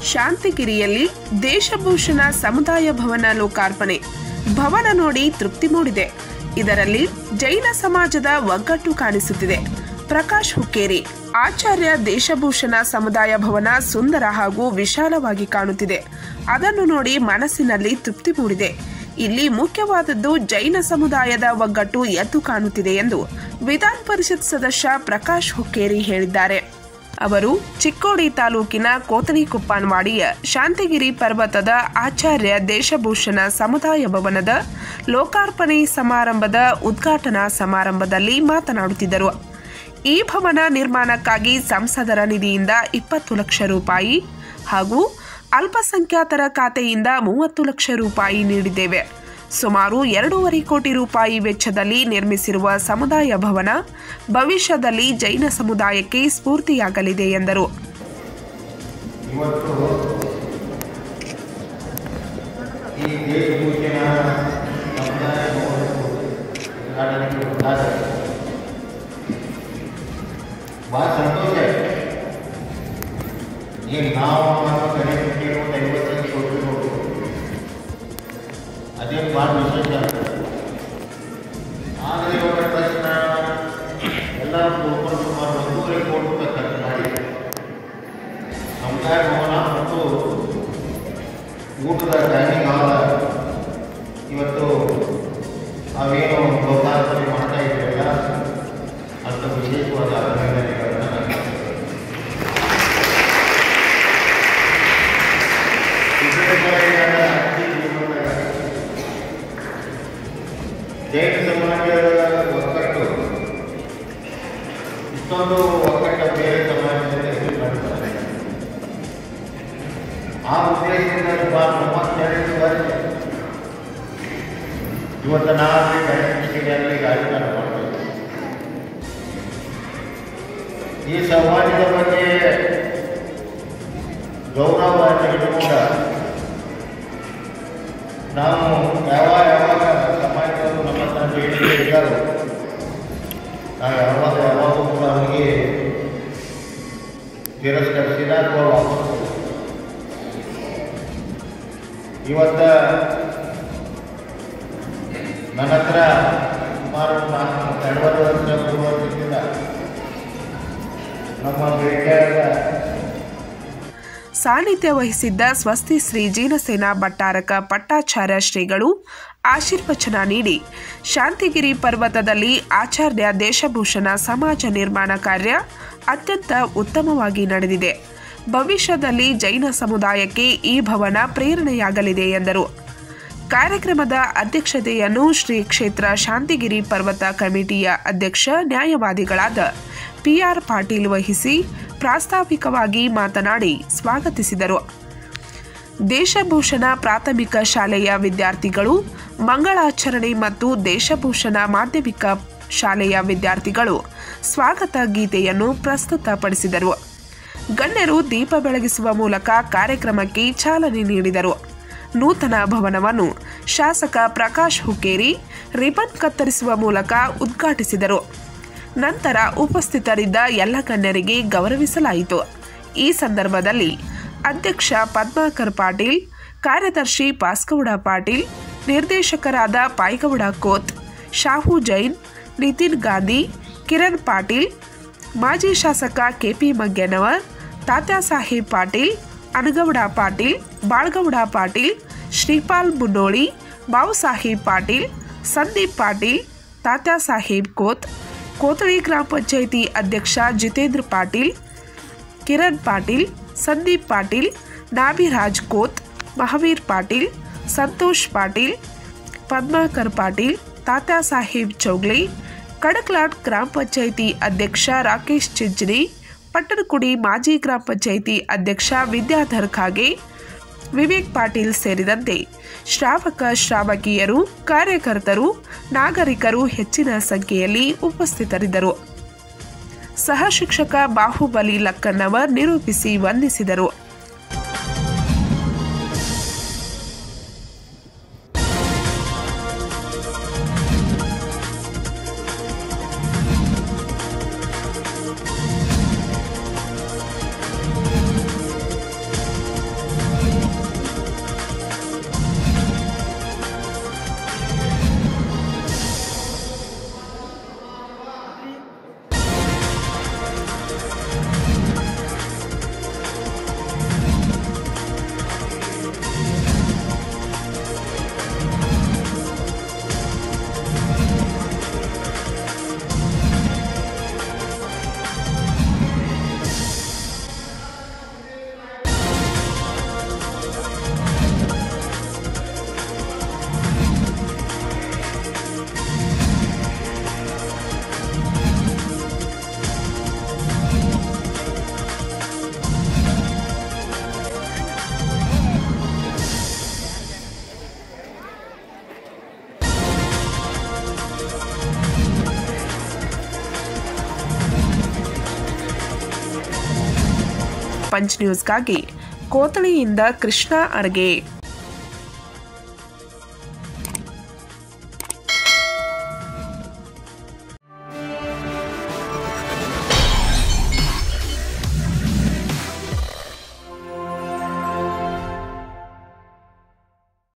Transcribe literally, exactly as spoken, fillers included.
ಶಾಂತಿಗಿರಿಯಲ್ಲಿ ದೇಶಭೂಷಣ ಸಮುದಾಯ ಭವನ ಲೋಕಾರ್ಪಣೆ. ಭವನ ನೋಡಿ ತೃಪ್ತಿ ಮೂಡಿದೆ. ಇದರಲ್ಲಿ ಜೈನ ಸಮಾಜದ ಒಗ್ಗಟ್ಟು ಕಾಣಿಸುತ್ತಿದೆ. ಪ್ರಕಾಶ್ ಹುಕ್ಕೇರಿ. ಆಚಾರ್ಯ ದೇಶಭೂಷಣ ಸಮುದಾಯ ಭವನ ಸುಂದರ ಹಾಗೂ ವಿಶಾಲವಾಗಿ ಕಾಣುತ್ತಿದೆ. ಅದನ್ನು ನೋಡಿ ಮನಸ್ಸಿನಲ್ಲಿ ತೃಪ್ತಿ ಮೂಡಿದೆ. ಇಲ್ಲಿ ಮುಖ್ಯವಾದದ್ದು ಜೈನ ಸಮುದಾಯದ ಒಗ್ಗಟ್ಟು ಎದ್ದು ಕಾಣುತ್ತಿದೆ ಎಂದು ವಿಧಾನ ಪರಿಷತ್ ಸದಸ್ಯ ಪ್ರಕಾಶ್ ಹುಕ್ಕೇರಿ ಹೇಳಿದ್ದಾರೆ. ಅವರು ಚಿಕ್ಕೋಡಿ ತಾಲೂಕಿನ ಕೋತಳಿ ಕುಪ್ಪಾನವಾಡಿಯ ಶಾಂತಿಗಿರಿ ಪರ್ವತದ ಆಚಾರ್ಯ ದೇಶಭೂಷಣ ಸಮುದಾಯ ಭವನದ ಲೋಕಾರ್ಪಣೆ ಸಮಾರಂಭದ ಉದ್ಘಾಟನಾ ಸಮಾರಂಭದಲ್ಲಿ ಮಾತನಾಡುತ್ತಿದ್ದರು. ಈ ಭವನ ನಿರ್ಮಾಣಕ್ಕಾಗಿ ಸಂಸದರ ನಿಧಿಯಿಂದ ಇಪ್ಪತ್ತು ಲಕ್ಷ ರೂಪಾಯಿ ಹಾಗೂ ಅಲ್ಪಸಂಖ್ಯಾತರ ಖಾತೆಯಿಂದ ಮೂವತ್ತು ಲಕ್ಷ ರೂಪಾಯಿ ನೀಡಿದ್ದೇವೆ. ಸುಮಾರು ಎರಡೂವರೆ ಕೋಟಿ ರೂಪಾಯಿ ವೆಚ್ಚದಲ್ಲಿ ನಿರ್ಮಿಸಿರುವ ಸಮುದಾಯ ಭವನ ಭವಿಷ್ಯದಲ್ಲಿ ಜೈನ ಸಮುದಾಯಕ್ಕೆ ಸ್ಫೂರ್ತಿಯಾಗಲಿದೆ ಎಂದರು. ಅದೇ ಭಾಳ ವಿಶೇಷ. ಆದರೆ ಇವರ ಪ್ರಶ್ನ ಎಲ್ಲರೂ ಒಬ್ಬರು ಸುಮಾರು ಒಂದೂವರೆ ಕೋಟಿ ರೂಪಾಯಿ ಖರ್ಚು ಮಾಡಿ ಸಮುದಾಯ ಭವನ ಮತ್ತು ಊಟದ ಡೈನಿಂಗ್ ಹಾಲ್ ಇವತ್ತು ನಾವೇನು ಲೋಕಾರ್ಪಣೆ ಮಾಡ್ತಾ ಇದ್ದೇವಲ್ಲ ಅಂತ ವಿಶೇಷವಾದ ಅಭಿನಂದನೆಗಳನ್ನು ಜೈನ ಸಮಾಜದ ಒಗ್ಗಟ್ಟು ಇಷ್ಟೊಂದು ಒಗ್ಗಟ್ಟು ಬೇರೆ ಸಮಾಜದಲ್ಲಿ ಮಾಡ್ತಾರೆ. ಆ ಉದ್ದೇಶದಿಂದ ಸುಮಾರು ಮೂವತ್ತೆರಡು ವರ್ಷ ಇವತ್ತು ನಾಲ್ಕು ಗಣೇಶನಲ್ಲಿ ರಾಜಕಾರಣ ಮಾಡಬೇಕು. ಈ ಸಮಾಜದ ಬಗ್ಗೆ ಗೌರವ ತೆಗೆದುಕೊಂಡ ನಾವು ಯಾವ ಯಾವಾಗ ಸಮಾಜದವರು ನಮ್ಮ ಹತ್ರ ಬೇಡಿಕೆ ಇದ್ದಾರೋ ನಾವು ಯಾವಾಗ ಯಾವಾಗೂ ಕೂಡ ಅವರಿಗೆ ತಿರಸ್ಕರಿಸಿದ ಅಥವಾ ವಾಪಸ್ ಇವತ್ತ ನನ್ನ ಹತ್ರ ಸುಮಾರು ನಾನು ಎರಡೂವರೆ ವರ್ಷ ಮೂರು ವರ್ಷದಿಂದ ನಮ್ಮ ಬೇಡಿಕೆಯಾದ ಸಾನ್ನಿಧ್ಯ ವಹಿಸಿದ್ದ ಸ್ವಸ್ತಿ ಶ್ರೀ ಜೀನಸೇನಾ ಭಟ್ಟಾರಕ ಪಟ್ಟಾಚಾರ್ಯ ಶ್ರೀಗಳು ಆಶೀರ್ವಚನ ನೀಡಿ ಶಾಂತಿಗಿರಿ ಪರ್ವತದಲ್ಲಿ ಆಚಾರ್ಯ ದೇಶಭೂಷಣ ಸಮಾಜ ನಿರ್ಮಾಣ ಕಾರ್ಯ ಅತ್ಯಂತ ಉತ್ತಮವಾಗಿ ನಡೆದಿದೆ. ಭವಿಷ್ಯದಲ್ಲಿ ಜೈನ ಸಮುದಾಯಕ್ಕೆ ಈ ಭವನ ಪ್ರೇರಣೆಯಾಗಲಿದೆ ಎಂದರು. ಕಾರ್ಯಕ್ರಮದ ಅಧ್ಯಕ್ಷತೆಯನ್ನು ಶ್ರೀ ಕ್ಷೇತ್ರ ಶಾಂತಿಗಿರಿ ಪರ್ವತ ಕಮಿಟಿಯ ಅಧ್ಯಕ್ಷ ನ್ಯಾಯವಾದಿಗಳಾದ ಪಿಆರ್ ಪಾಟೀಲ್ ವಹಿಸಿ ಪ್ರಾಸ್ತಾವಿಕವಾಗಿ ಮಾತನಾಡಿ ಸ್ವಾಗತಿಸಿದರು. ದೇಶಭೂಷಣ ಪ್ರಾಥಮಿಕ ಶಾಲೆಯ ವಿದ್ಯಾರ್ಥಿಗಳು ಮಂಗಳಾಚರಣೆ ಮತ್ತು ದೇಶಭೂಷಣ ಮಾಧ್ಯಮಿಕ ಶಾಲೆಯ ವಿದ್ಯಾರ್ಥಿಗಳು ಸ್ವಾಗತ ಗೀತೆಯನ್ನು ಪ್ರಸ್ತುತಪಡಿಸಿದರು. ಗಣ್ಯರು ದೀಪ ಬೆಳಗಿಸುವ ಮೂಲಕ ಕಾರ್ಯಕ್ರಮಕ್ಕೆ ಚಾಲನೆ ನೀಡಿದರು. ನೂತನ ಭವನವನ್ನು ಶಾಸಕ ಪ್ರಕಾಶ್ ಹುಕ್ಕೇರಿ ರಿಬನ್ ಕತ್ತರಿಸುವ ಮೂಲಕ ಉದ್ಘಾಟಿಸಿದರು. ನಂತರ ಉಪಸ್ಥಿತರಿದ್ದ ಎಲ್ಲ ಗಣ್ಯರಿಗೆ ಗೌರವಿಸಲಾಯಿತು. ಈ ಸಂದರ್ಭದಲ್ಲಿ ಅಧ್ಯಕ್ಷ ಪದ್ಮಾಕರ್ ಪಾಟೀಲ್, ಕಾರ್ಯದರ್ಶಿ ಪಾಸ್ಗೌಡ ಪಾಟೀಲ್, ನಿರ್ದೇಶಕರಾದ ಪಾಯ್ಗೌಡ ಕೋತ್, ಶಾಹು ಜೈನ್, ನಿತಿನ್ ಗಾಂಧಿ, ಕಿರಣ್ ಪಾಟೀಲ್, ಮಾಜಿ ಶಾಸಕ ಕೆಪಿ ಮಗ್ಗನವರ್, ತಾತ್ಯಾಸಾಹೇಬ್ ಪಾಟೀಲ್, ಅನಗೌಡ ಪಾಟೀಲ್, ಬಾಳ್ಗೌಡ ಪಾಟೀಲ್, ಶ್ರೀಪಾಲ್ ಮುನ್ನೋಳಿ, ಬಾವುಸಾಹೇಬ್ ಪಾಟೀಲ್, ಸಂದೀಪ್ ಪಾಟೀಲ್, ತಾತ್ಯಾಸಾಹೇಬ್ ಕೋತ್, ಕೋತಳಿ ಗ್ರಾಮ ಪಂಚಾಯಿತಿ ಅಧ್ಯಕ್ಷ ಜಿತೇಂದ್ರ ಪಾಟೀಲ್, ಕಿರಣ್ ಪಾಟೀಲ್, ಸಂದೀಪ್ ಪಾಟೀಲ್, ನಾಭಿರಾಜ್ ಕೋತ್, ಮಹಾವೀರ್ ಪಾಟೀಲ್, ಸಂತೋಷ್ ಪಾಟೀಲ್, ಪದ್ಮಾಕರ್ ಪಾಟೀಲ್, ತಾತ್ಯಾಸಾಹೇಬ್ ಚೌಗ್ಲಿ, ಕಡಕ್ಲಾಟ್ ಗ್ರಾಮ ಪಂಚಾಯಿತಿ ಅಧ್ಯಕ್ಷ ರಾಕೇಶ್ ಚಿಂಚನಿ, ಪಟ್ಟಣಕುಡಿ ಮಾಜಿ ಗ್ರಾಮ ಪಂಚಾಯಿತಿ ಅಧ್ಯಕ್ಷ ವಿದ್ಯಾಧರ್ ಖಾಗೆ, ವಿವೇಕ್ ಪಾಟೀಲ್ ಸೇರಿದಂತೆ ಶ್ರಾವಕ ಶ್ರಾವಕಿಯರು, ಕಾರ್ಯಕರ್ತರು, ನಾಗರಿಕರು ಹೆಚ್ಚಿನ ಸಂಖ್ಯೆಯಲ್ಲಿ ಉಪಸ್ಥಿತರಿದ್ದರು. ಸಹ ಶಿಕ್ಷಕ ಬಾಹುಬಲಿ ಲಕ್ಕನ್ನವರ್ ನಿರೂಪಿಸಿ ವಂದಿಸಿದರು. ಪಂಚ್ ನ್ಯೂಸ್ಗಾಗಿ ಕೋತಳಿಯಿಂದ ಕೃಷ್ಣ ಅರ್ಗೆ.